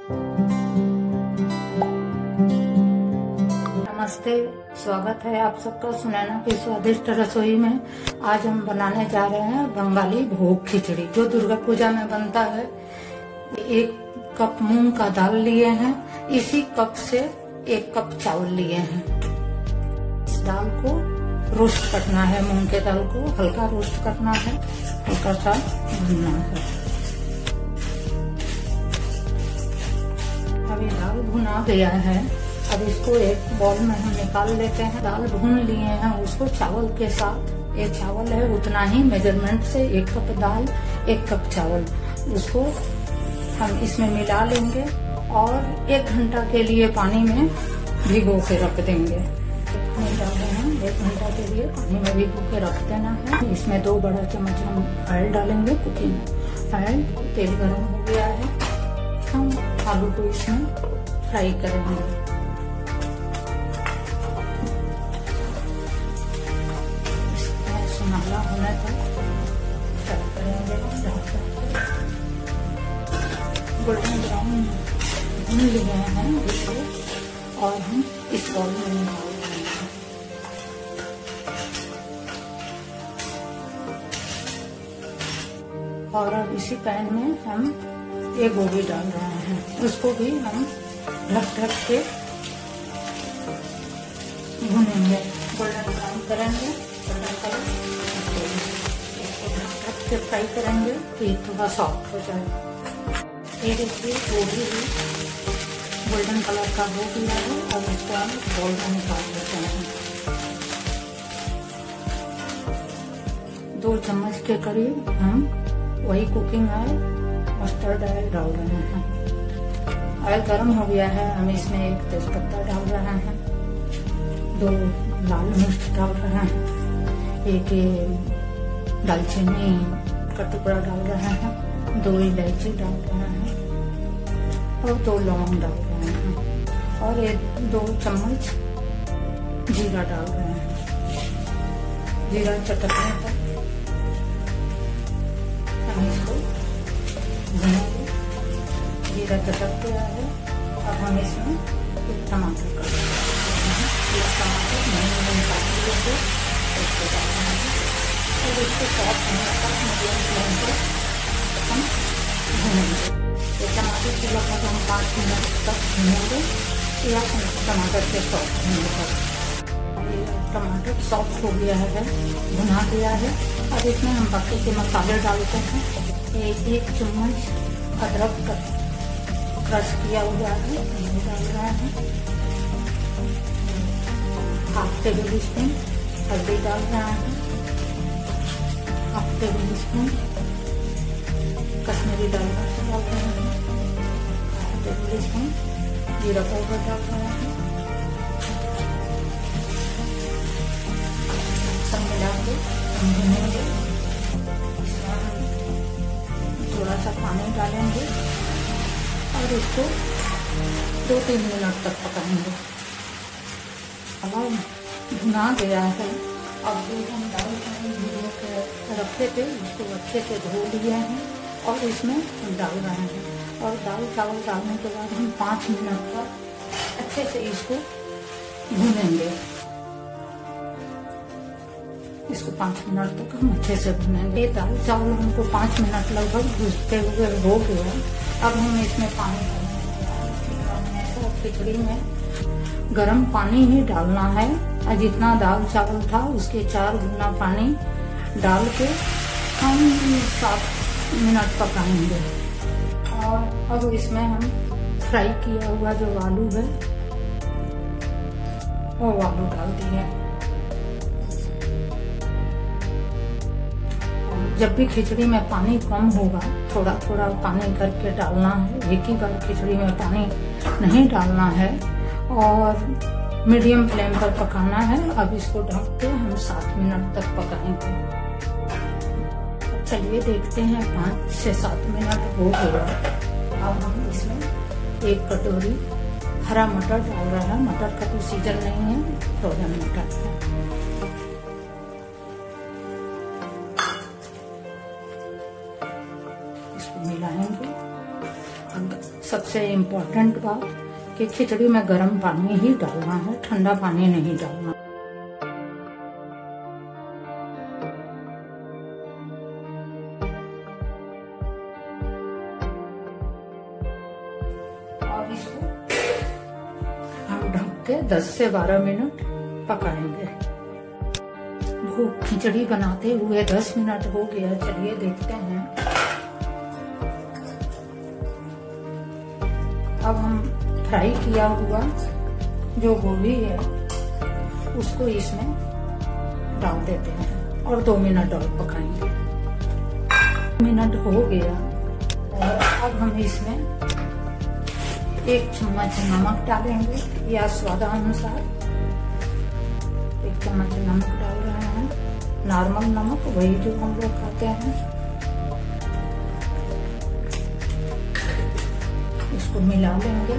नमस्ते, स्वागत है आप सबका सुनैना की स्वादिष्ट रसोई में। आज हम बनाने जा रहे हैं बंगाली भोग खिचड़ी, जो दुर्गा पूजा में बनता है। 1 कप मूंग का दाल लिए हैं, इसी कप से 1 कप चावल लिए हैं। इस दाल को रोस्ट करना है, मूंग के दाल को हल्का रोस्ट करना है, हल्का सा भूनना है। अभी दाल भुना गया है, अब इसको एक बाउल में हम निकाल लेते हैं। दाल भून लिए हैं, उसको चावल के साथ, एक चावल है उतना ही मेजरमेंट से 1 कप दाल 1 कप चावल, उसको हम इसमें मिला लेंगे और 1 घंटा के लिए पानी में भिगो के रख देंगे। पानी डाल रहे हैं, 1 घंटा के लिए पानी में भिगो के रख देना है। इसमें 2 बड़ा चम्मच हम ऑयल डालेंगे, कुकिंग ऑयल। तेल गर्म हो गया है, हम आलू को इसमें फ्राई करेंगे। सुनहरा होने तक फ्राई करेंगे। गोल्डन ब्राउन भून लिए हैं इसे, और हम इस बाउल में डाल देंगे। और अब इसी पैन में हम एक गोभी डाल रहे हैं, उसको भी हम ढक के भूनेंगे, गोल्डन ब्राउन करेंगे। ढक के फ्राई करेंगे कि थोड़ा सॉफ्ट हो जाए। ये देखिए गोभी भी गोल्डन कलर का हो गया है, और इसको हम बाउल में निकाल लेते हैं। 2 चम्मच के करीब हम वही कुकिंग ऑयल, मस्टर्ड ऑयल डाल रहे हैं। ऑयल गर्म हो गया है, हम इसमें 1 तेजपत्ता डाल रहे हैं, 2 लाल मिर्च डाल रहे हैं, 1 दालचीनी का टुकड़ा डाल रहे हैं, 2 इलायची डाल रहे हैं, और 2 लौंग डाल रहे हैं, और 2 चम्मच जीरा डाल रहे हैं। जीरा चटकने तक हम इसको भूनेंगे। जीरा चटक गया है, अब हम इसमें 1 टमाटर कर रहे हैं। 1 टमाटर मैंने काट लिया, इसको डालना है और इसको सॉफ्ट होने तक मीडियम फ्लेम पर हम भूनेंगे। ये टमाटर को लगभग हम 5 मिनट तक भूनेंगे, या टमाटर के सॉफ्ट होने तक। ये टमाटर सॉफ्ट हो गया है, भुना गया है। अब इसमें हम बाकी के मसाले डालते हैं। 1 चम्मच अदरक का क्रश किया हुआ है, ये डाल रहे हैं। 1/2 टेबल स्पून हल्दी डाल रहे हैं, 1/2 टेबल स्पून कश्मीरी लाल मिर्च डाल रहे हैं, 1/2 टेबल स्पून जीरा पाउडर डाल रहे हैं। सब मिला के हम भूनेंगे। थोड़ा सा पानी डालेंगे और इसको 2-3 मिनट तक पकाएंगे। अब भुना गया है। अब जो हम दाल भिगो के रखे थे उसको अच्छे से धो लिया है, और इसमें डाल रहे हैं। और दाल चावल डालने के बाद हम 5 मिनट तक अच्छे से इसको भूनेंगे। इसको 5 मिनट तक हम अच्छे से भूनेंगे। दाल चावल हमको 5 मिनट लगभग भूनते हुए हो गया। अब हम इसमें पानी डालेंगे। खिचड़ी में गर्म पानी ही डालना है, और जितना दाल चावल था उसके 4 गुना पानी डाल के हम 7 मिनट पकाएंगे। और अब इसमें हम फ्राई किया हुआ जो आलू है वो आलू डाल दिए। जब भी खिचड़ी में पानी कम होगा, थोड़ा थोड़ा पानी करके डालना है, एक ही बार खिचड़ी में पानी नहीं डालना है, और मीडियम फ्लेम पर पकाना है। अब इसको ढक के हम 7 मिनट तक पकाएंगे। चलिए देखते हैं, 5 से 7 मिनट हो गया। अब हम इसमें 1 कटोरी हरा मटर डाल रहे हैं। मटर का तो सीजन नहीं है, फ्रोजन मटर है। इसको मिलाएंगे। सबसे सबसे इम्पोर्टेंट बात कि खिचड़ी में गर्म पानी ही डालना है, ठंडा पानी नहीं डालना। और इसको हम ढक के 10 से 12 मिनट पकाएंगे। वो खिचड़ी बनाते हुए 10 मिनट हो गया, चलिए देखते हैं। अब हम फ्राई किया हुआ जो गोभी है उसको इसमें डाल देते हैं और 2 मिनट और पकाएंगे। 2 मिनट हो गया और अब हम इसमें 1 चम्मच नमक डालेंगे या स्वादानुसार। 1 चम्मच नमक डाल रहे हैं, नॉर्मल नमक, वही जो हम लोग खाते हैं। इसको मिला लेंगे।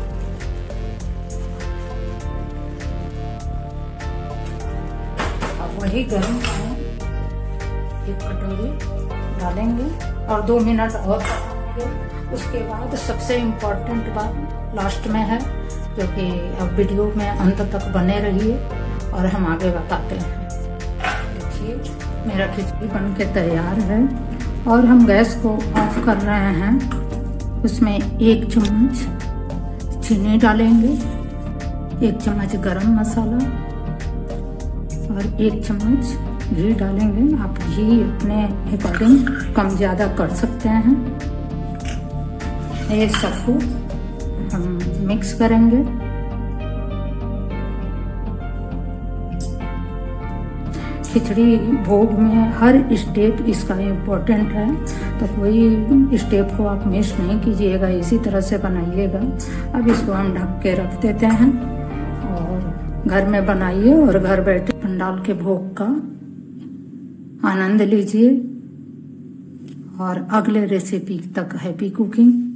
अब वही गर्म पानी 1 कटोरी डालेंगे और 2 मिनट और पकाएंगे। उसके बाद सबसे इम्पोर्टेंट बात लास्ट में है, जो कि अब वीडियो में अंत तक बने रहिए और हम आगे बताते हैं। देखिए मेरा खिचड़ी बन के तैयार है और हम गैस को ऑफ कर रहे हैं। उसमें 1 चम्मच चीनी डालेंगे, 1 चम्मच गरम मसाला और 1 चम्मच घी डालेंगे। आप घी अपने अकॉर्डिंग कम ज़्यादा कर सकते हैं। ये सबको हम मिक्स करेंगे। खिचड़ी भोग में हर स्टेप इसका इम्पोर्टेंट है, तो कोई स्टेप को आप मिस नहीं कीजिएगा, इसी तरह से बनाइएगा। अब इसको हम ढक के रख देते हैं और घर में बनाइए और घर बैठे पंडाल के भोग का आनंद लीजिए। और अगले रेसिपी तक हैप्पी कुकिंग।